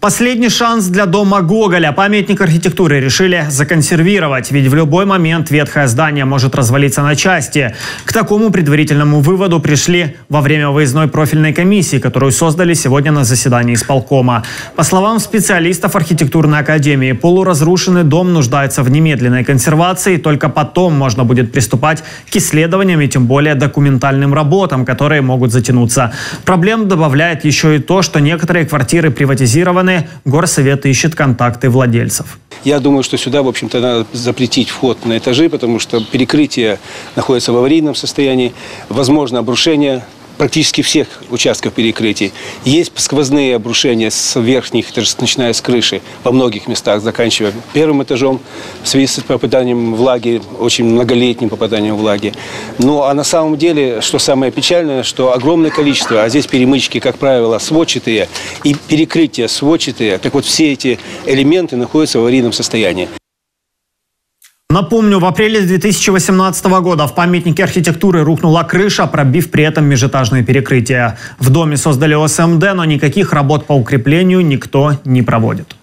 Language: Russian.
Последний шанс для дома Гоголя. Памятник архитектуры решили законсервировать, ведь в любой момент ветхое здание может развалиться на части. К такому предварительному выводу пришли во время выездной профильной комиссии, которую создали сегодня на заседании исполкома. По словам специалистов архитектурной академии, полуразрушенный дом нуждается в немедленной консервации, только потом можно будет приступать к исследованиям и тем более документальным работам, которые могут затянуться. Проблем добавляет еще и то, что некоторые квартиры приватизированы. Горсовет ищет контакты владельцев. Я думаю, что сюда, в общем-то, надо запретить вход на этажи, потому что перекрытие находится в аварийном состоянии. Возможно обрушение практически всех участков перекрытий. Есть сквозные обрушения с верхних, начиная с крыши, во многих местах, заканчивая первым этажом, в связи с попаданием влаги, очень многолетним попаданием влаги. Ну, а на самом деле, что самое печальное, что огромное количество, а здесь перемычки, как правило, сводчатые, и перекрытия сводчатые, так вот все эти элементы находятся в аварийном состоянии. Напомню, в апреле 2018 года в памятнике архитектуры рухнула крыша, пробив при этом межэтажные перекрытия. В доме создали ОСМД, но никаких работ по укреплению никто не проводит.